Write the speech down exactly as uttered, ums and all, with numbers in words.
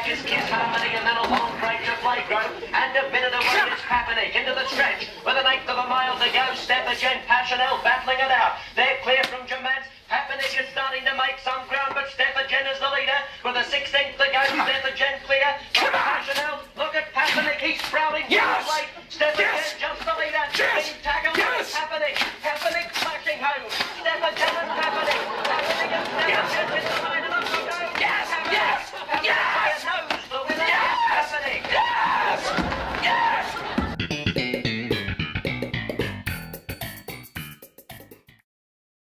back is Kiss Harmony, and then a long break to Playgrow. And a minute away is Kaepernick into the stretch with an eighth of a mile to go. Stephagen, Passionel battling it out. They're clear from Jamance. Kaepernick is starting to make some ground, but Stephagen is the leader with a sixteenth to go. Stephagen clear from Passionel. Look at Kaepernick, he's sprouting. Yeah!